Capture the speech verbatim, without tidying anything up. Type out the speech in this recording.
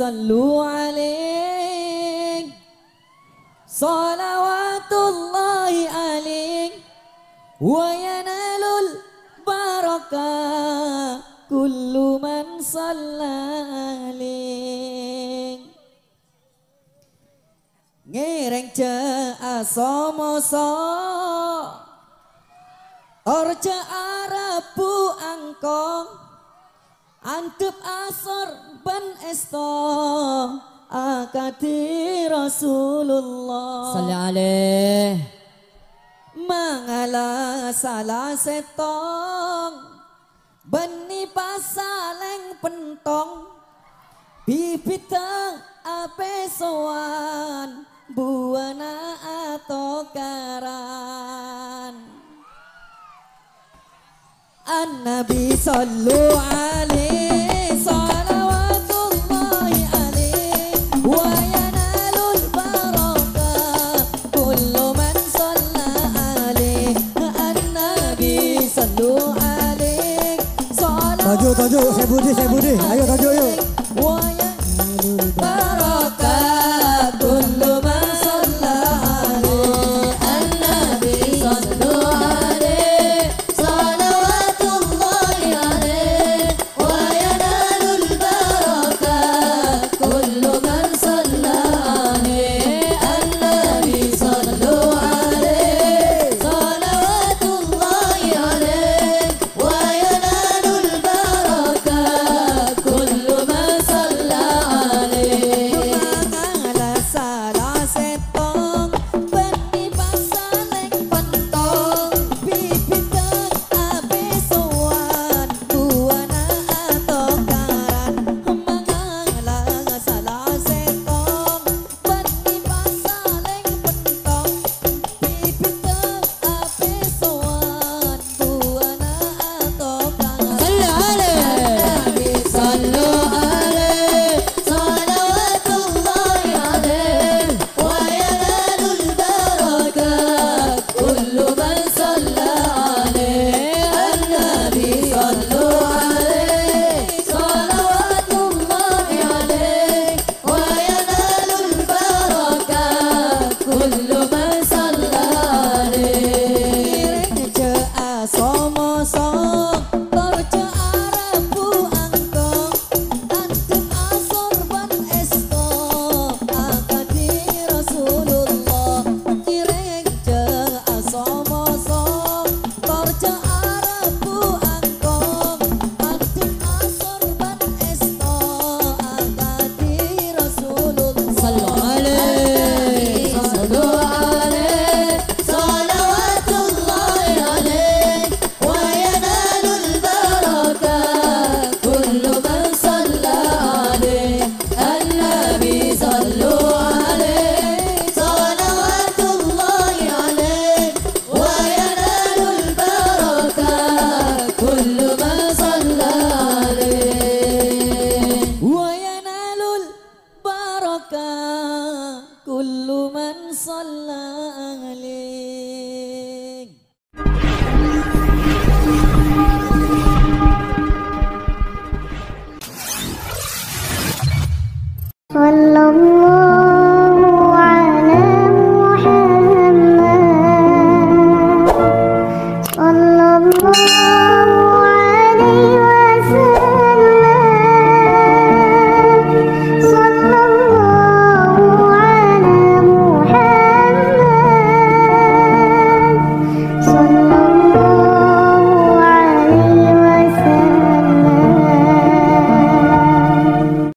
sallu alaih salawatullahi alaih wa yanalul barakah kullu man salla alaih. Ngereng ce asomoso orce arabu angkong antep asor ban esto akati Rasulullah salli alaih mangala salah setong beni pasaleng pentong bibitang ape soan buana atau karan An-Nabi sallu alaihi salawatullahi alaihi wa yanalul barakah kullu man salla alaihi An-Nabi sallu alaihi Tajuk tajuk saya budi saya budi ayo tajuk yuk wa yanalul barakah kullu man salla alaihi An-Nabi sallu alaihi salawatullahi alaihi wa yanalul barakah kullu man salla alaihi An-Nabi sallu alaihi salawatullahi alaihi wa yanalul barakah kullu man salla alaihi mangala salah setong beni pasaleng pentong bibiteng abe sowan buana atau karan mangala salah setong beni pasaleng pentong bibiteng abe sowan buana atau karan sallu alaihi salawatullahi alaihi wa yanalul barakah kullu man salla alaihi An-Nabi sallu alaihi salawatullahi alaihi wa yanalul barakah kullu man salla alaihi ce asomoso torce arabu angkong antep asor ban esto akadi Rasulullah kireng ce asomoso torce arabu angkong antep asor ban esto akadi Rasulullah sallu alaihi sallu alaihi salawatullahi alaihi wa yanalul barakah kullu man salla alaihi An-Nabi sallu alaihi salawatullahi alaihi wa yanalul barakah kullu man salla alaihi wa yanalul barakah kullu man salla alaihi. Sallallahu ala Muhammad Sallallahu alaihi